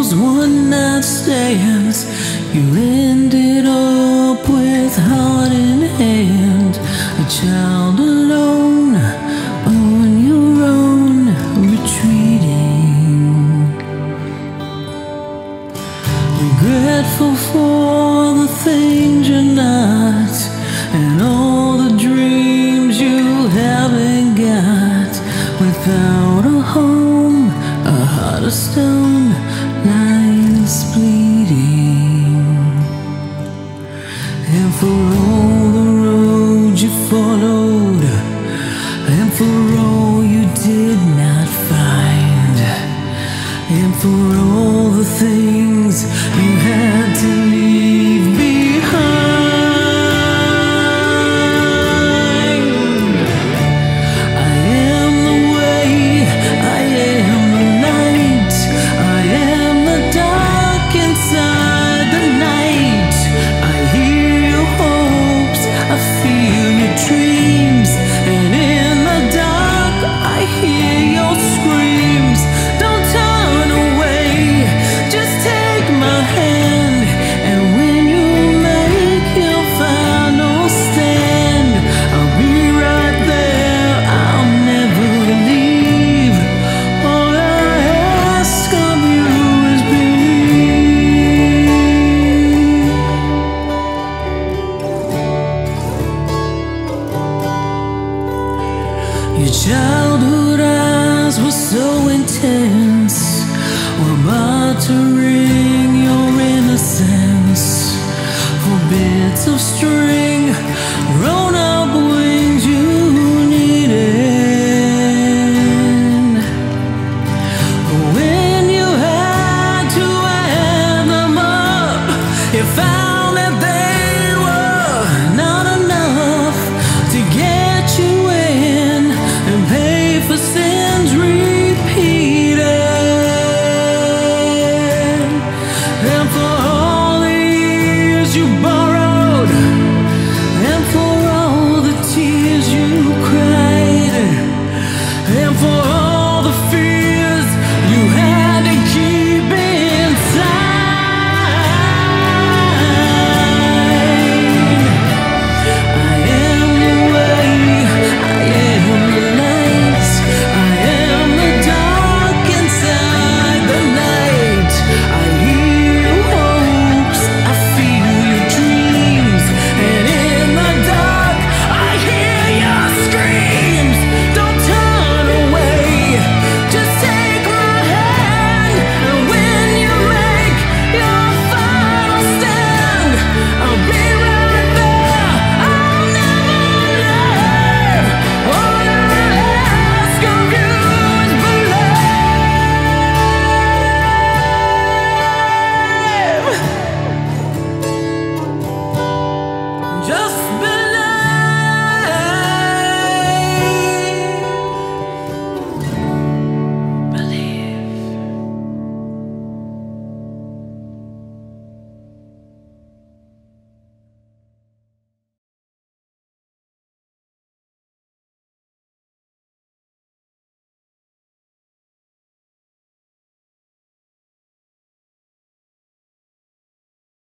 those one-night stands, you ended up with heart in hand, a child alone, on your own, retreating, regretful for the things you're not, and all the dreams you haven't got. Without a home, a heart of stone lies bleeding. And for all the roads you followed, and for all you did not find, and for all the things you had to leave behind, I am the way, I am the light, I am the dark inside the night. I hear your hopes, I feel your dreams, and in the dark I hear your screams. Don't turn away, just take my hand, and when you make your final stand, I'll be right there, I'll never leave. All I ask of you is believe. Your childhood eyes were so intense, were bartering your innocence for bits of string.